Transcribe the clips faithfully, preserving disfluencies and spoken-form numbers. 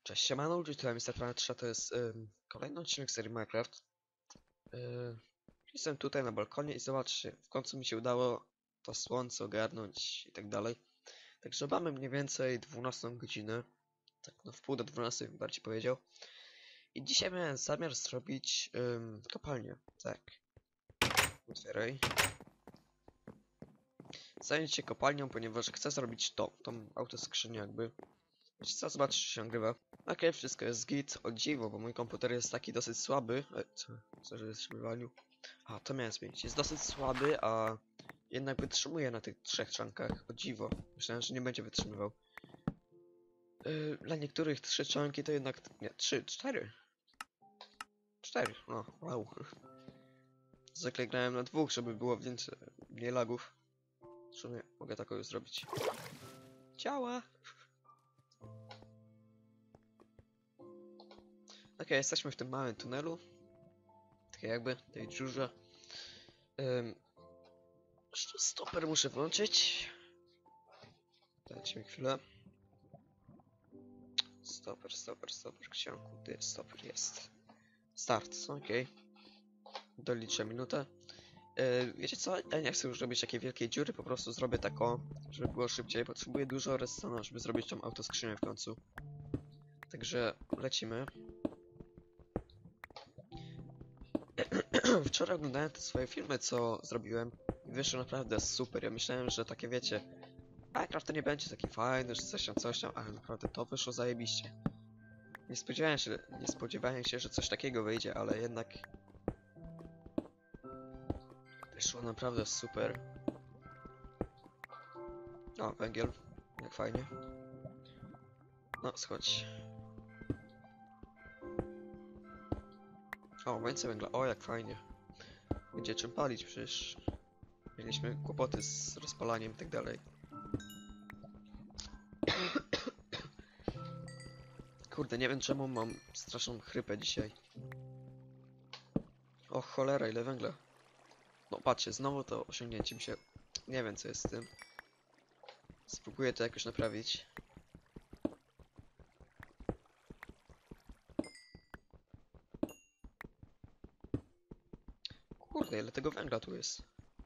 Cześć, siemano, tutaj mister Planet trzy, to jest ym, kolejny odcinek serii Minecraft. Yy, jestem tutaj na balkonie i zobaczcie, w końcu mi się udało to słońce ogarnąć i tak dalej. Także mamy mniej więcej dwunastą godzinę, tak no w pół do dwunastej bym bardziej powiedział. I dzisiaj miałem zamiar zrobić ym, kopalnię, tak. Otwieraj. Zająć się kopalnią, ponieważ chcę zrobić to, tą autoskrzynię jakby. Wiecie co, zobaczcie, czy się nagrywa. Okej, okay, wszystko jest git, o dziwo, bo mój komputer jest taki dosyć słaby. E, co, co, że jest wywalił? A, to miałem zmienić. Jest dosyć słaby, a jednak wytrzymuje na tych trzech czankach. O dziwo. Myślałem, że nie będzie wytrzymywał. Yy, dla niektórych trzy czanki to jednak... Nie, trzy, cztery. Cztery, no, wow. Zwykle grałem na dwóch, żeby było więcej, mniej lagów. W sumie mogę taką już zrobić. Działa! Okej, okay, jesteśmy w tym małym tunelu. Tak jakby, tej dziurze. Um, stoper muszę włączyć. Dajcie mi chwilę. Stoper, stoper, stoper. Książku, gdy stoper jest. Start, okej. Okay. Doliczę minutę. Yy, wiecie co? Ja nie chcę już robić takiej wielkiej dziury, po prostu zrobię taką, żeby było szybciej. Potrzebuję dużo redstone'u, żeby zrobić tą autoskrzynię w końcu. Także lecimy. Wczoraj oglądałem te swoje filmy, co zrobiłem i wyszło naprawdę super. Ja myślałem, że takie wiecie, Minecraft to nie będzie taki fajny, że coś tam, coś tam, ale naprawdę to wyszło zajebiście. Nie spodziewałem się, nie spodziewałem się, że coś takiego wyjdzie, ale jednak wyszło naprawdę super. O, węgiel, jak fajnie. No, schodź. O, więcej węgla, o, jak fajnie. Będzie czym palić, przecież mieliśmy kłopoty z rozpalaniem i tak dalej. Kurde, nie wiem czemu mam straszną chrypę dzisiaj. O cholera, ile węgla. No patrzcie, znowu to osiągnięcie mi się... Nie wiem co jest z tym. Spróbuję to jakoś naprawić. Kurde, ile tego węgla tu jest.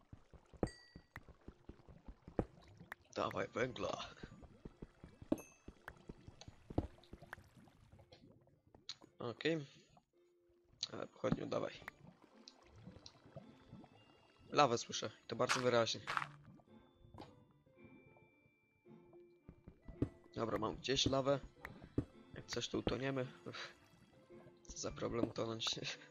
Dawaj węgla. Okej. Okay. Ale pochodniu dawaj. Lawę słyszę, to bardzo wyraźnie. Dobra, mam gdzieś lawę. Jak coś tu utoniemy. Uff. Co za problem utonąć.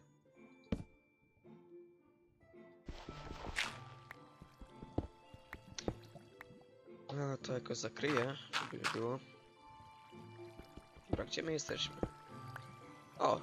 No to jakoś zakryję, żeby nie było. Dobra, gdzie my jesteśmy? O!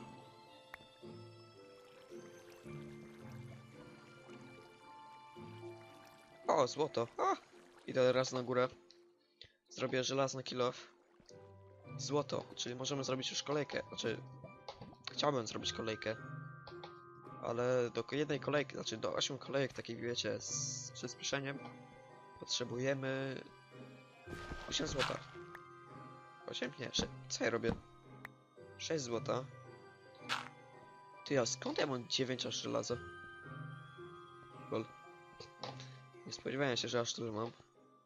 O, złoto! O! Idę raz na górę. Zrobię żelazny kill off. Złoto, czyli możemy zrobić już kolejkę. Znaczy, chciałbym zrobić kolejkę. Ale do jednej kolejki, znaczy do ośmiu kolejek takich wiecie, z przyspieszeniem potrzebujemy osiem złota. osiem? Nie, co ja robię? sześć złota. Ty, a skąd ja mam dziewięć aż żelaza? Lol. Nie spodziewałem się, że aż tyle mam.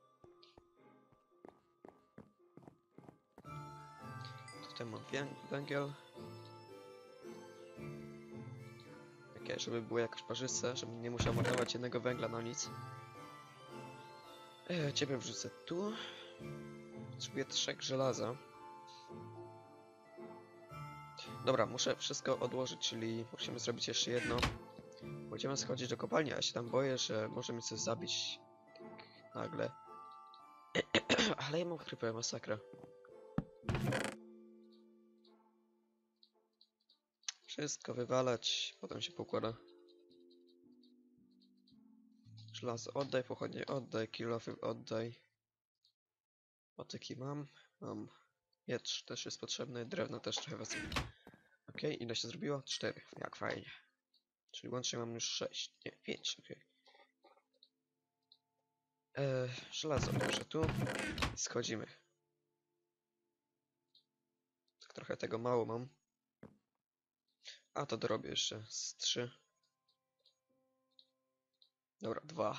Tutaj mam węgiel. Okej, żeby było jakoś parzyste, żebym nie musiał marnować jednego węgla na nic. E, ciebie wrzucę tu. Potrzebuję trzech żelaza. Dobra, muszę wszystko odłożyć, czyli musimy zrobić jeszcze jedno. Będziemy schodzić do kopalni, a ja się tam boję, że może mi coś zabić tak nagle. Ale ja mam chrypę, masakra. Wszystko wywalać, potem się pokłada. Żelazo oddaj, pochodnie oddaj, kilofy oddaj. Patyki mam, mam. Miecz też jest potrzebny, drewno też trochę wezmę. Ok, ile się zrobiło? cztery, jak fajnie. Czyli łącznie mam już sześć, nie, pięć, ok. Eee, żelazo odłożę tu i schodzimy. Tak trochę trochę tego mało mam. A to dorobię jeszcze z trzy. Dobra, dwa.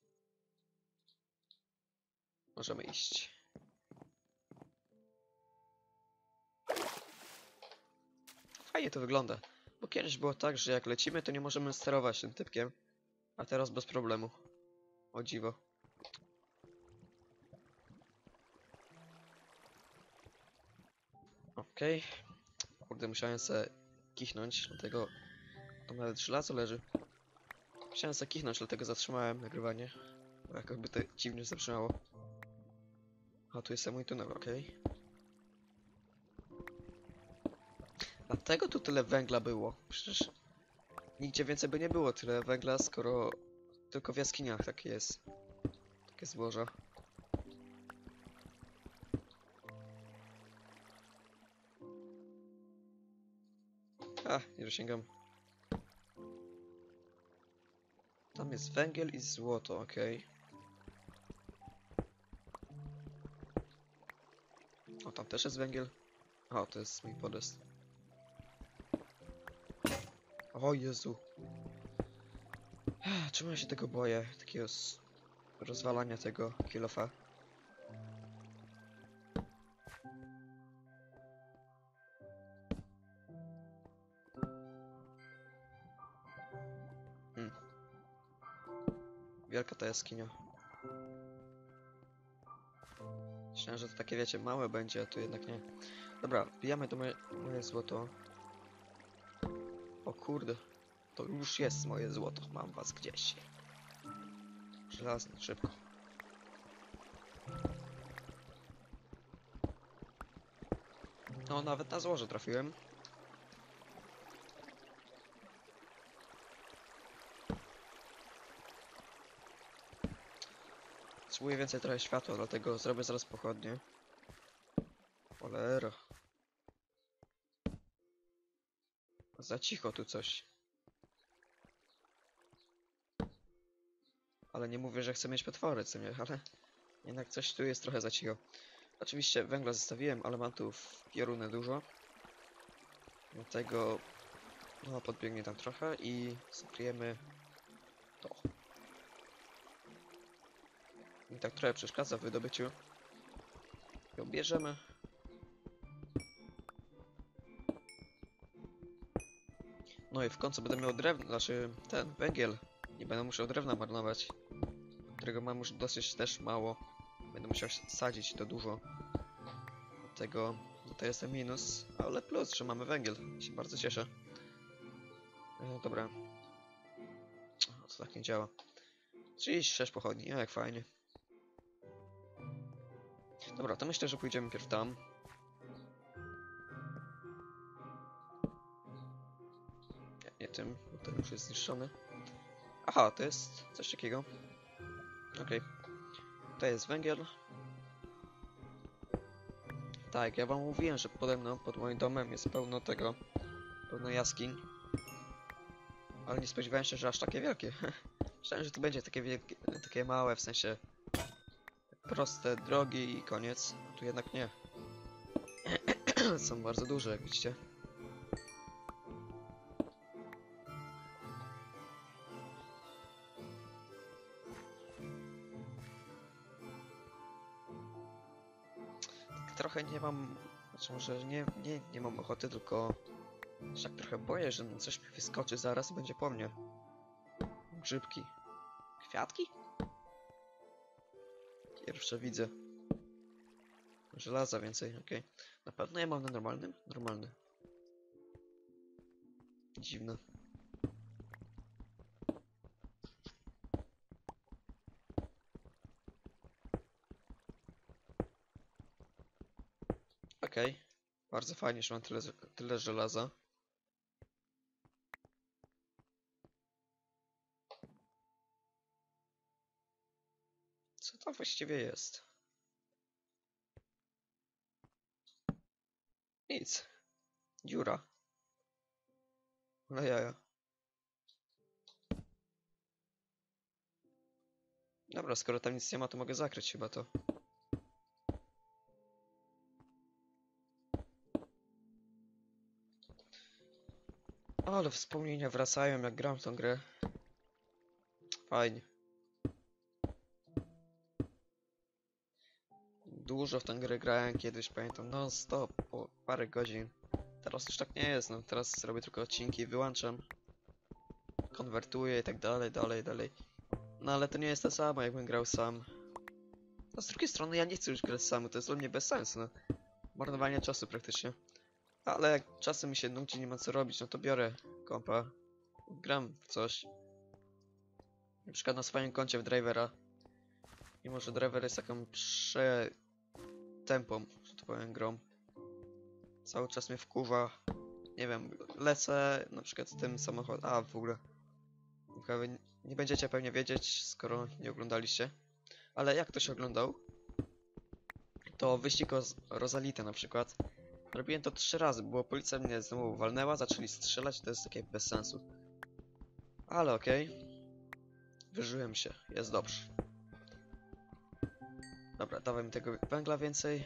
Możemy iść. Fajnie to wygląda. Bo kiedyś było tak, że jak lecimy, to nie możemy sterować tym typkiem. A teraz bez problemu. O dziwo. Okej. Okay. Kurde, musiałem se kichnąć, dlatego tam nawet żelazo leży. Musiałem se kichnąć, dlatego zatrzymałem nagrywanie. Bo jakoby to dziwnie zatrzymało. A tu jest mój tunel, okej. Okay. Dlatego tu tyle węgla było. Przecież nigdzie więcej by nie było tyle węgla, skoro tylko w jaskiniach takie jest. Takie złoża. A, nie dosięgam. Tam jest węgiel i złoto, okej. Okay. O, tam też jest węgiel. O, to jest mój podest. O Jezu. Czemu ja się tego boję? Takiego rozwalania tego kilofa. Hmm. Wielka ta jaskinia. Myślałem, że to takie, wiecie, małe będzie, a tu jednak nie. Dobra, wbijamy do moje, moje złoto. O kurde. To już jest moje złoto. Mam was gdzieś. Żelazny, szybko. No, nawet na złoże trafiłem. Potrzebuję więcej trochę światła, dlatego zrobię zaraz pochodnie. Cholera. Za cicho tu coś. Ale nie mówię, że chcę mieć potwory, co nie, ale jednak coś tu jest trochę za cicho. Oczywiście węgla zostawiłem, ale mam tu w piorunę dużo. Dlatego no, podbiegnie tam trochę i zakryjemy to. I tak trochę przeszkadza w wydobyciu. Ją bierzemy. No i w końcu będę miał drewno, znaczy ten węgiel. Nie będę musiał drewna marnować, którego mam już dosyć też mało. Będę musiał sadzić to dużo. Dlatego no to jest ten minus, ale plus, że mamy węgiel. Się bardzo cieszę. E, dobra. O, to tak nie działa. trzydzieści sześć pochodni, jak fajnie. Dobra, to myślę, że pójdziemy pierw tam. Nie, nie tym, bo ten już jest zniszczony. Aha, to jest coś takiego. Okej. Okay. To jest węgiel. Tak, ja wam mówiłem, że pode mną, pod moim domem jest pełno tego, pełno jaskiń. Ale nie spodziewałem się, że aż takie wielkie. Myślałem, że to będzie takie wielkie, takie małe, w sensie proste drogi i koniec. A tu jednak nie. Są bardzo duże, jak widzicie. Tak trochę nie mam, znaczy może nie, nie, nie mam ochoty, tylko się tak trochę boję, że coś mi wyskoczy zaraz i będzie po mnie. Grzybki. Kwiatki? Pierwsze widzę. Żelaza więcej, okej. Okay. Na pewno ja mam na normalnym? Normalny. Dziwne. Okej. Okay. Bardzo fajnie, że mam tyle, tyle żelaza. Co to właściwie jest? Nic. Dziura. Ale jaja. Dobra, skoro tam nic nie ma, to mogę zakryć chyba to. Ale wspomnienia wracają, jak gram w tą grę. Fajnie. Dużo w tę grę grałem kiedyś, pamiętam, non stop, po parę godzin. Teraz już tak nie jest, no teraz robię tylko odcinki, wyłączam, konwertuję i tak dalej, dalej, dalej. No ale to nie jest to samo, jakbym grał sam. No z drugiej strony ja nie chcę już grać sam, to jest dla mnie bez sensu, no. Marnowanie czasu praktycznie. Ale jak czasem mi się nudzi, nie ma co robić, no to biorę kompa, gram w coś. Na przykład na swoim koncie w Drivera. Mimo że Driver jest taką przetępą, że to powiem, grą. Cały czas mnie wkurza. Nie wiem, lecę na przykład tym samochodem. A w ogóle. Wy nie będziecie pewnie wiedzieć, skoro nie oglądaliście. Ale jak ktoś oglądał, to wyścig o Rosalita na przykład. Robiłem to trzy razy, bo policja mnie znowu walnęła, zaczęli strzelać, to jest takie bez sensu. Ale okej. Okay. Wyżyłem się, jest dobrze. Dobra, dawaj mi tego węgla więcej.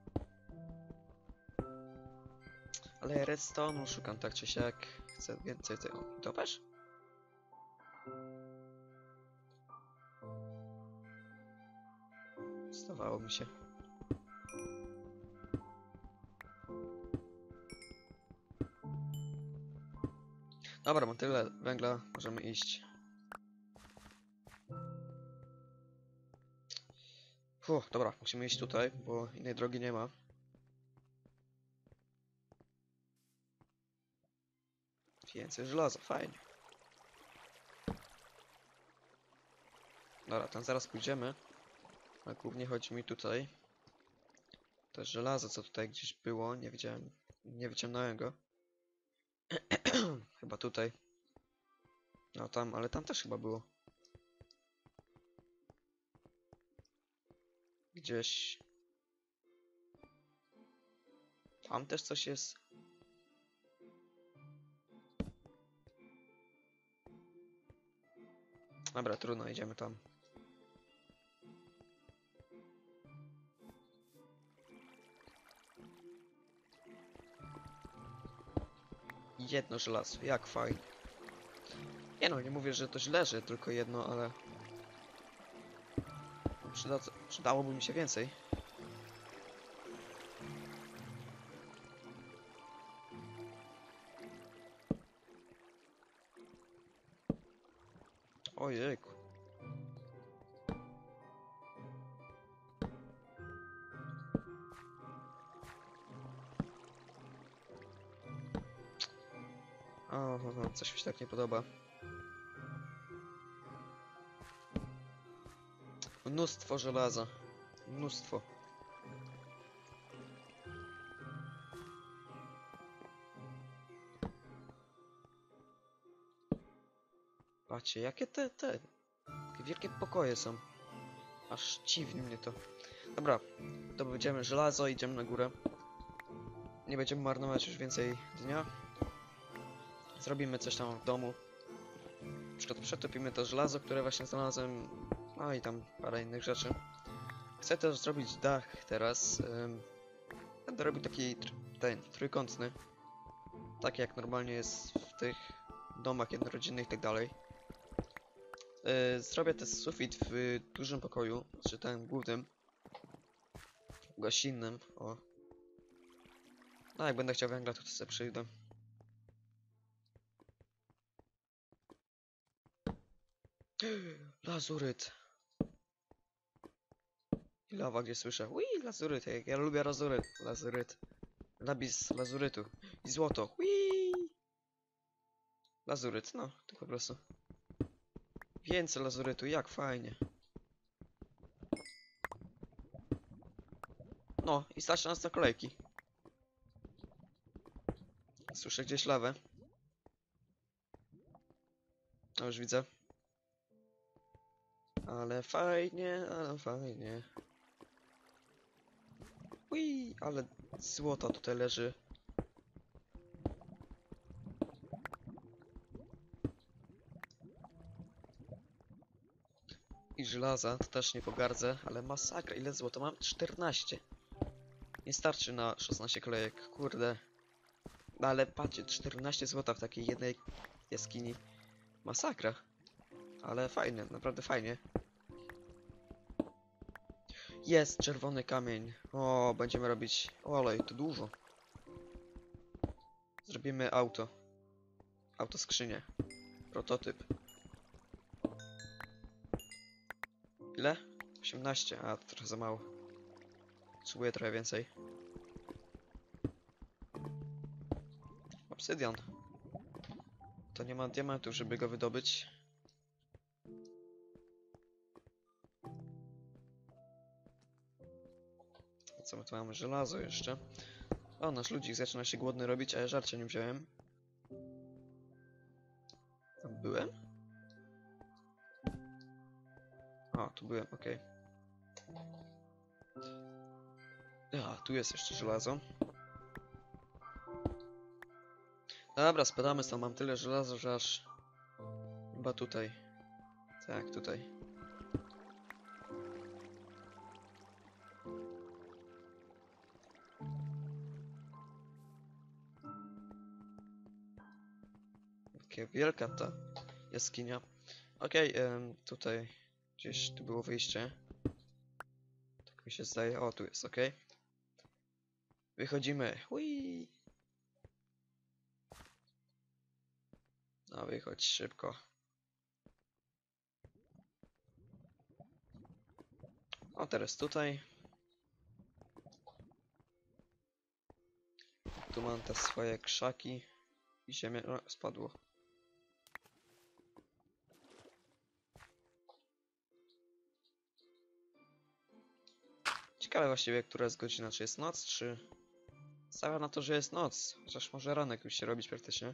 Ale ja redstone'u szukam tak czy siak. Chcę więcej tego. Topesz? Zdawało mi się. Dobra, mam tyle węgla, możemy iść. Fuh, dobra, musimy iść tutaj, bo innej drogi nie ma. Więcej żelaza, fajnie. Dobra, tam zaraz pójdziemy. A głównie chodzi mi tutaj. To żelazo, co tutaj gdzieś było, nie widziałem, nie wyciągnąłem go. Chyba tutaj. No tam, ale tam też chyba było. Gdzieś. Tam też coś jest. Dobra, trudno, idziemy tam. Jedno żelazo, jak fajnie. Nie no, nie mówię, że to źle, że tylko jedno, ale... Przyda przydałoby mi się więcej. Ojejku. O, o, o, coś mi się tak nie podoba. Mnóstwo żelaza. Mnóstwo. Patrzcie, jakie te, te... Jakie wielkie pokoje są. Aż dziwnie mnie to. Dobra, to będziemy żelazo, idziemy na górę. Nie będziemy marnować już więcej dnia. Zrobimy coś tam w domu. Na przykład przetopimy to żelazo, które właśnie znalazłem. No i tam parę innych rzeczy. Chcę też zrobić dach teraz. Będę robił taki tr ten trójkątny. Tak jak normalnie jest w tych domach jednorodzinnych i tak dalej. Zrobię też sufit w dużym pokoju, czy tym głównym. Gościnnym, o. No jak będę chciał węgla, to sobie przyjdę. Lazuryt. I lawa, gdzie słyszę. Ui, lazuryt, jak ja lubię lazuryt. Lazuryt. Labis lazurytu. I złoto. Ui. Lazuryt, no, to po prostu. Więcej lazurytu, jak fajnie. No, i stać nas na kolejki. Słyszę gdzieś lawę. No, już widzę. Ale fajnie, ale fajnie. Ui, ale złota tutaj leży. I żelaza, to też nie pogardzę, ale masakra, ile złota mam? czternaście. Nie starczy na szesnaście kolejek, kurde. No ale patrzcie, czternaście złota w takiej jednej jaskini. Masakra. Ale fajnie, naprawdę fajnie. Jest czerwony kamień. O, będziemy robić... Olej, to dużo. Zrobimy auto. Auto skrzynię. Prototyp. Ile? osiemnaście. A, to trochę za mało. Potrzebuję trochę więcej. Obsydian. To nie ma diamentów, żeby go wydobyć. A co my tu mamy? Żelazo jeszcze. O, nasz ludzik zaczyna się głodny robić, a ja żarcia nie wziąłem. Tam byłem? A, tu byłem, okej. Okay. A, tu jest jeszcze żelazo. Dobra, spadamy stąd, mam tyle żelaza, że aż... Chyba tutaj. Tak, tutaj. Jakie wielka ta jaskinia. Okej, okay, tutaj gdzieś tu było wyjście. Tak mi się zdaje. O, tu jest, okej. Okay. Wychodzimy. Hui. No, wychodź szybko. O, teraz tutaj. Tu mam te swoje krzaki. I ziemię... O, spadło. Ciekawe właściwie, która jest godzina. Czy jest noc, czy... Stawia na to, że jest noc. Chociaż może ranek już się robić praktycznie.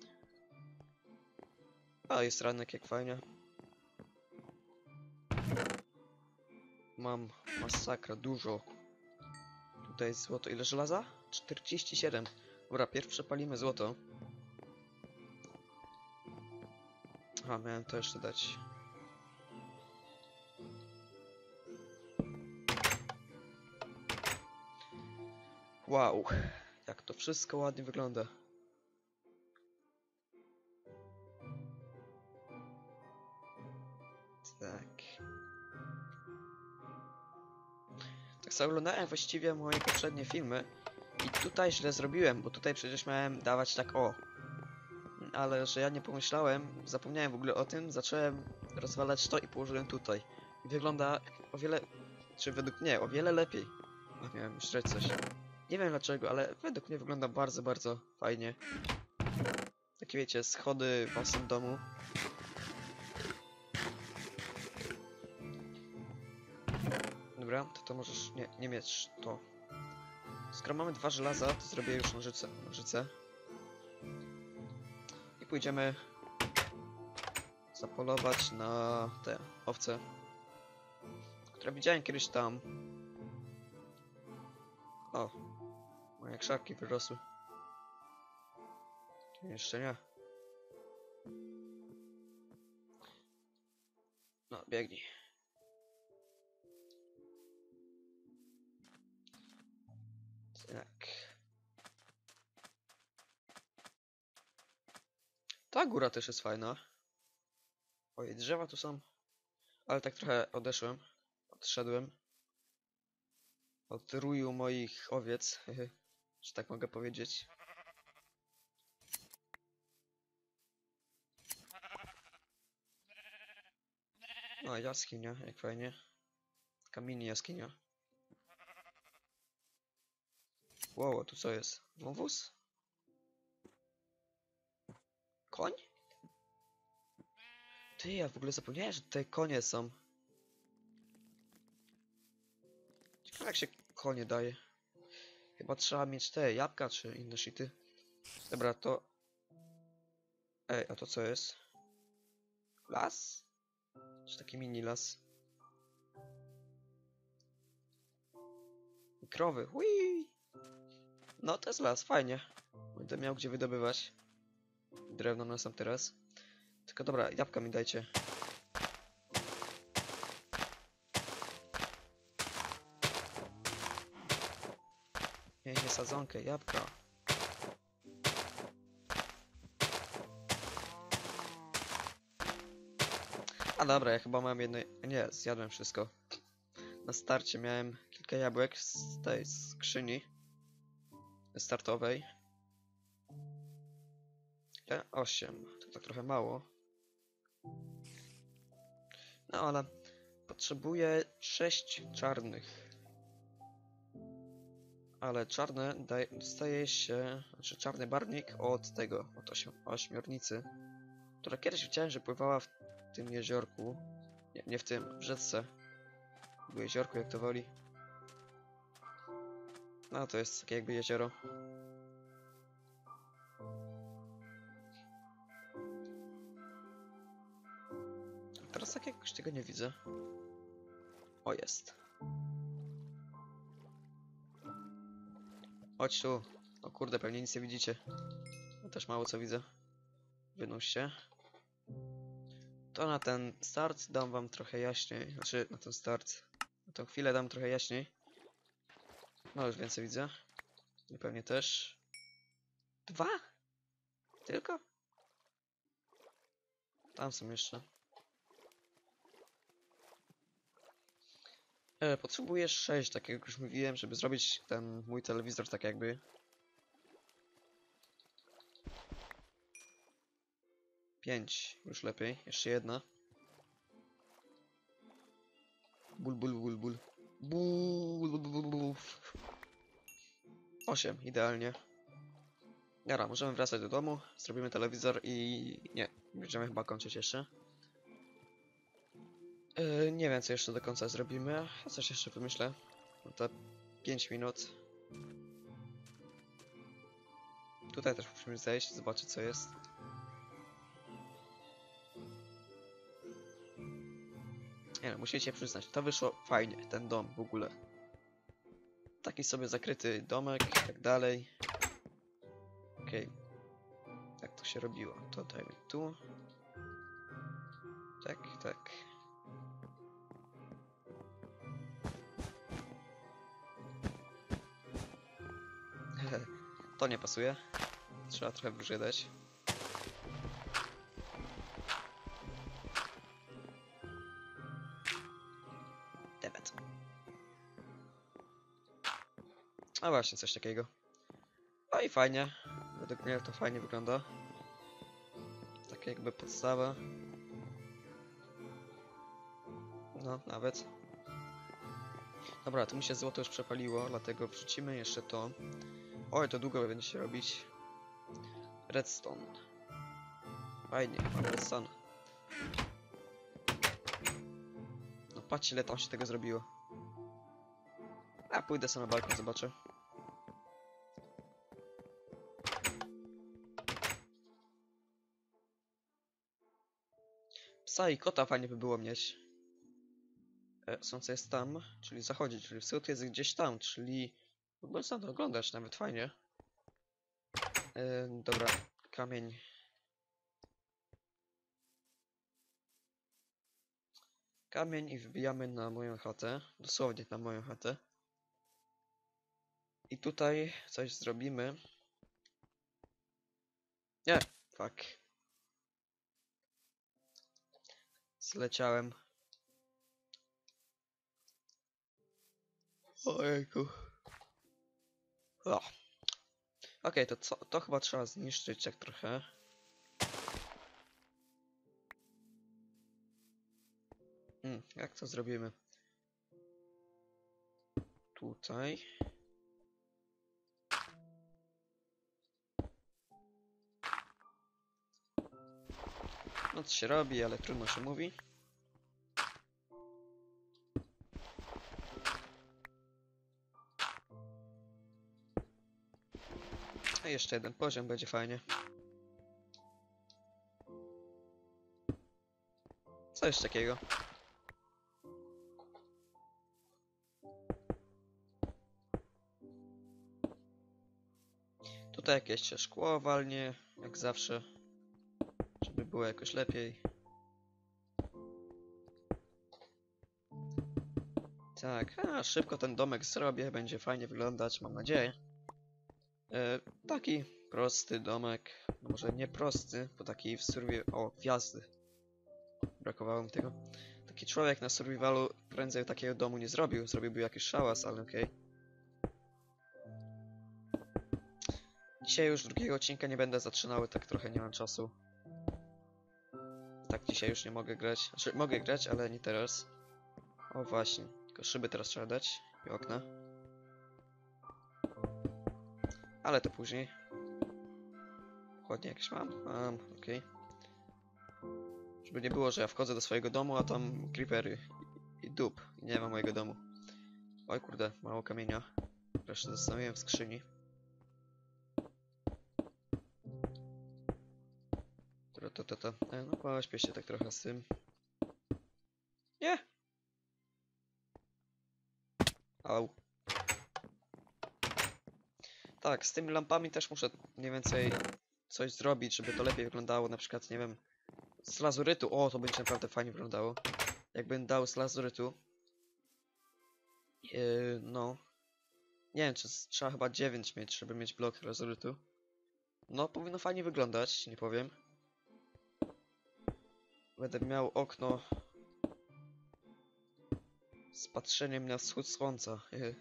A, jest ranek, jak fajnie. Mam masakra, dużo. Tutaj jest złoto. Ile żelaza? czterdzieści siedem. Dobra, pierw przepalimy złoto. A, miałem to jeszcze dać. Wow, jak to wszystko ładnie wygląda. Tak. Tak sobie oglądałem właściwie moje poprzednie filmy i tutaj źle zrobiłem, bo tutaj przecież miałem dawać tak o. Ale że ja nie pomyślałem, zapomniałem w ogóle o tym, zacząłem rozwalać to i położyłem tutaj. I wygląda o wiele, czy według mnie, o wiele lepiej. A miałem już coś. Nie wiem dlaczego, ale według mnie wygląda bardzo, bardzo fajnie. Takie wiecie, schody w waszym domu. Dobra, to to możesz nie, nie mieć to. Skoro mamy dwa żelaza, to zrobię już nożyce. nożyce. I pójdziemy zapolować na te owce, które widziałem kiedyś tam. O, moje krzaki wyrosły. Jeszcze nie. No, biegnij. Tak. Ta góra też jest fajna. Oj, drzewa tu są. Ale tak trochę odeszłem. Odszedłem. Od ruju moich owiec. Czy tak mogę powiedzieć. No, jaskinia, jak fajnie. Taka mini jaskinia. Wow, a tu co jest? Wąwóz? Koń? Ty, ja w ogóle zapomniałem, że tutaj konie są. Ciekawe jak się konie daje. Chyba trzeba mieć te jabłka czy inne shity. Dobra, to... Ej, a to co jest? Las? Czy taki mini las? Krowy, hui! No to jest las, fajnie. Będę miał gdzie wydobywać. Drewno na sam teraz. Tylko dobra, jabłka mi dajcie. Nie, nie sadzonkę, jabłka. A dobra, ja chyba mam jedno... Nie, zjadłem wszystko. Na starcie miałem kilka jabłek z tej skrzyni startowej. Ja osiem. To tak trochę mało. No ale potrzebuję sześć czarnych. Ale czarne daje, dostaje się, znaczy czarny barwnik od tego, od ośmi, ośmiornicy, która kiedyś widziałem, że pływała w tym jeziorku. Nie, nie w tym, w rzece. W jeziorku, jak to woli. No to jest takie jakby jezioro. Teraz tak jakoś tego nie widzę. O, jest. Chodź tu. O kurde, pewnie nic nie widzicie. Ja też mało co widzę. Wynuś się. To na ten start dam wam trochę jaśniej. Znaczy, na ten start. Na tą chwilę dam trochę jaśniej. No, już więcej widzę. I pewnie też. Dwa? Tylko? Tam są jeszcze. E, potrzebuję sześć, tak jak już mówiłem, żeby zrobić ten mój telewizor tak jakby. Pięć, już lepiej. Jeszcze jedna. Ból, ból, ból, ból. Ból, ból, ból, ból, ból. Osiem, idealnie. Dobra, możemy wracać do domu, zrobimy telewizor i... Nie, będziemy chyba kończyć jeszcze. Yy, nie wiem, co jeszcze do końca zrobimy. Ja coś jeszcze wymyślę. No to pięć minut. Tutaj też musimy zejść, zobaczyć co jest. Nie no, musicie przyznać, to wyszło fajnie, ten dom w ogóle. Taki sobie zakryty domek i tak dalej. Okej. Okay. Jak to się robiło? To dajmy tu. Tak, tak. To nie pasuje. Trzeba trochę wyżej dać. Debet. A właśnie, coś takiego. No i fajnie. Według mnie to fajnie wygląda. Taka jakby podstawa. No, nawet. Dobra, tu mi się złoto już przepaliło, dlatego wrzucimy jeszcze to. Oj, to długo będzie się robić. Redstone. Fajnie, mamy redstone. No patrzcie, ile tam się tego zrobiło. A pójdę sobie na balkon, zobaczę. Psa i kota fajnie by było mieć. E, słońce jest tam, czyli zachodzi, czyli wschód jest gdzieś tam, czyli... W ogóle sam to oglądać, nawet fajnie. E, dobra, kamień. Kamień i wbijamy na moją chatę. Dosłownie na moją chatę. I tutaj coś zrobimy. Nie, fuck. Zleciałem. Ojejku. O. Okej, okay, to co? To chyba trzeba zniszczyć jak trochę. Hmm, jak to zrobimy? Tutaj. No co się robi, ale trudno się mówi. A jeszcze jeden poziom, będzie fajnie. Coś takiego. Tutaj jakieś szkło walnie, jak zawsze. Żeby było jakoś lepiej. Tak, a szybko ten domek zrobię, będzie fajnie wyglądać, mam nadzieję. E, taki prosty domek, może nie prosty, bo taki w surwie... O, gwiazdy. brakowało mi tego. Taki człowiek na survivalu prędzej takiego domu nie zrobił. Zrobiłby jakiś szałas, ale okej. Okay. Dzisiaj już drugiego odcinka nie będę zaczynały, tak trochę nie mam czasu. Tak, dzisiaj już nie mogę grać. Znaczy, mogę grać, ale nie teraz. O właśnie, tylko szyby teraz trzeba dać i okna. Ale to później. Chłodnie jakieś mam? Mam, okej. Okay. Żeby nie było, że ja wchodzę do swojego domu, a tam creepery i, i dup. I nie ma mojego domu. Oj kurde, mało kamienia. Resztę zostawiłem w skrzyni. To, to, to, to. E, no pośpię się tak trochę z tym. Nie! Au. Tak, z tymi lampami też muszę mniej więcej coś zrobić, żeby to lepiej wyglądało. Na przykład, nie wiem, z lazurytu. O, to będzie naprawdę fajnie wyglądało. Jakbym dał z lazurytu. Yy, no. Nie wiem, czy trzeba chyba dziewięć mieć, żeby mieć blok lazurytu. No, powinno fajnie wyglądać, nie powiem. Będę miał okno z patrzeniem na wschód słońca. Yy.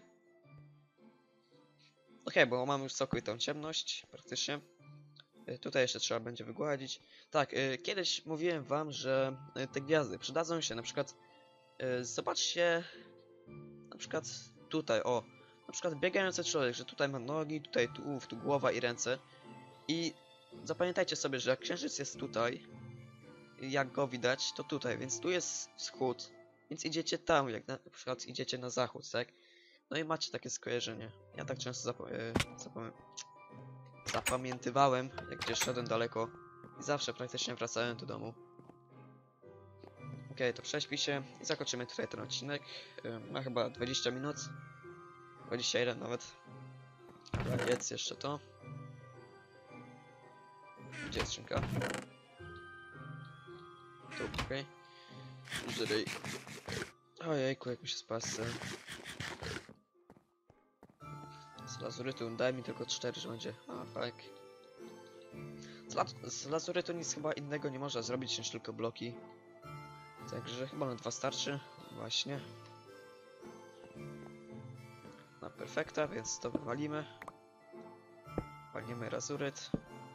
Ok, bo mam już całkowitą ciemność, praktycznie. Yy, tutaj jeszcze trzeba będzie wygładzić. Tak, yy, kiedyś mówiłem wam, że yy, te gwiazdy przydadzą się, na przykład yy, zobaczcie, na przykład tutaj, o, na przykład biegający człowiek, że tutaj ma nogi, tutaj tu, tu głowa i ręce. I zapamiętajcie sobie, że jak księżyc jest tutaj, jak go widać, to tutaj, więc tu jest wschód, więc idziecie tam, jak na, na przykład idziecie na zachód, tak? No i macie takie skojarzenie. Ja tak często zap e, zapamię zapamiętywałem, jak gdzieś szedłem daleko i zawsze praktycznie wracałem do domu. Ok, to prześpij się i zakończymy tutaj ten odcinek. E, ma chyba dwadzieścia minut, dwadzieścia jeden nawet. Dobra, jedz jeszcze to. Gdzie jest skrzynka? Tu, okej. Okay. Ojejku, jak mi się spasę. Z lazurytu daj mi tylko cztery, że będzie. A, tak. Z, la z lazurytu nic chyba innego nie można zrobić niż tylko bloki. Także chyba na dwa starczy. Właśnie. Na perfekta, więc to wywalimy. Walniemy lazuryt.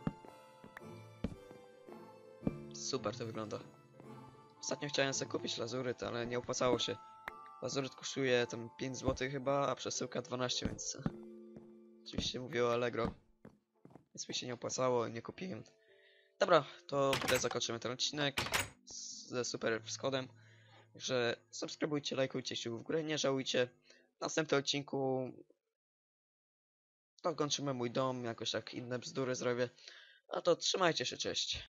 Super to wygląda. Ostatnio chciałem sobie kupić lazuryt, ale nie opłacało się. Lazuryt kosztuje tam pięć złotych chyba, a przesyłka dwanaście, więc... Oczywiście mówię o Allegro. Więc mi się nie opłacało, nie kupiłem. Dobra, to tutaj zakończymy ten odcinek ze super wschodem. Także subskrybujcie, lajkujcie, siłów w górę, nie żałujcie. W następnym odcinku dokończymy mój dom, jakoś tak inne bzdury zrobię. A to trzymajcie się, cześć.